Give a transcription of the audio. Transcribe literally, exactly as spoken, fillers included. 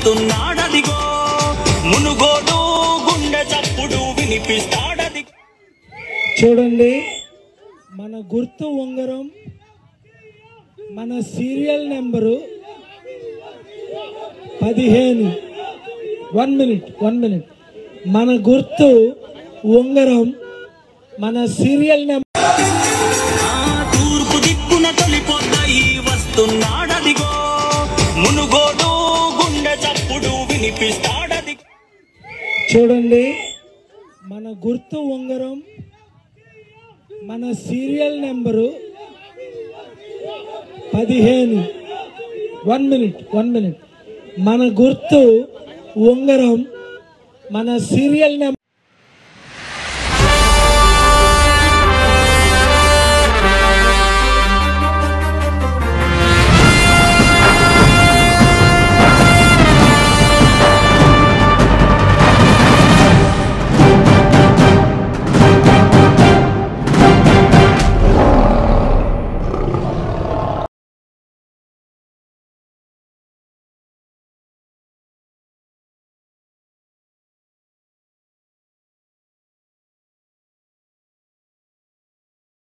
వస్తున్నాడదిగో మునుగోడు గుండె చప్పుడు వినిపిస్తాడది. చూడండి, మన గుర్తు ఉంగరం, మన సీరియల్ నెంబరు పదిహేను. వన్ మినిట్ వన్ మినిట్ మన గుర్తు ఉంగరం, మన సీరియల్ నెంబర్. తూర్పు దిక్కున తొలిపోతాయి వస్తున్నాడదిగో మునుగోడు గుండె చప్పుడు వినిపిస్తాడది. చూడండి, మన గుర్తు ఉంగరం, మన సీరియల్ నెంబరు పదిహేను. వన్ మినిట్ వన్ మినిట్ మన గుర్తు ఉంగరం, మన సీరియల్ నెంబర్.